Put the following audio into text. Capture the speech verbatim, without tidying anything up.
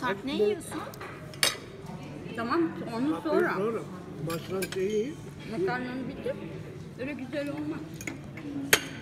Sarp ne yiyorsun? Tamam, onu sonra. Sonra. Baştan şeyi Makarnanı bitir. Öyle güzel olmaz.